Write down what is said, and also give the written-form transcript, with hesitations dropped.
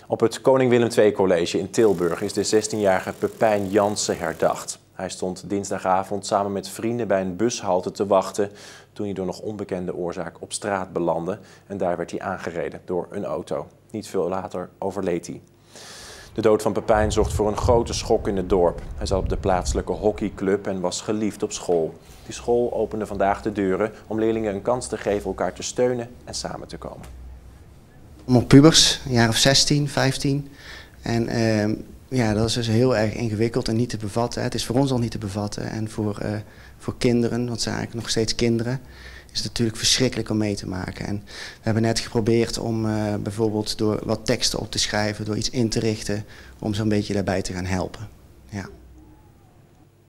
Op het Koning Willem II College in Tilburg is de 16-jarige Pepijn Jansen herdacht. Hij stond dinsdagavond samen met vrienden bij een bushalte te wachten toen hij door nog onbekende oorzaak op straat belandde en daar werd hij aangereden door een auto. Niet veel later overleed hij. De dood van Pepijn zorgt voor een grote schok in het dorp. Hij zat op de plaatselijke hockeyclub en was geliefd op school. Die school opende vandaag de deuren om leerlingen een kans te geven elkaar te steunen en samen te komen. Allemaal pubers, een jaar of 16, 15. En ja, dat is dus heel erg ingewikkeld en niet te bevatten. Het is voor ons al niet te bevatten. En voor kinderen, want het zijn eigenlijk nog steeds kinderen, is het natuurlijk verschrikkelijk om mee te maken. En we hebben net geprobeerd om bijvoorbeeld door wat teksten op te schrijven, door iets in te richten, om zo'n beetje daarbij te gaan helpen. Ja.